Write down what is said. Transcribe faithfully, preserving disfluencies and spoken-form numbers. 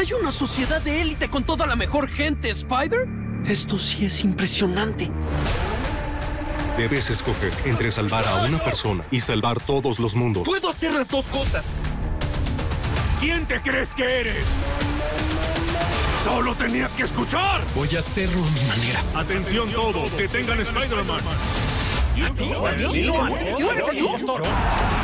Hay una sociedad de élite con toda la mejor gente, Spider. Esto sí es impresionante. Debes escoger entre salvar a una persona y salvar todos los mundos. ¡Puedo hacer las dos cosas! ¿Quién te crees que eres? ¡Solo tenías que escuchar! Voy a hacerlo a mi manera. Atención todos, detengan a Spider-Man. ¿A ti? ¿A mí? ¿Tú eres el impostor?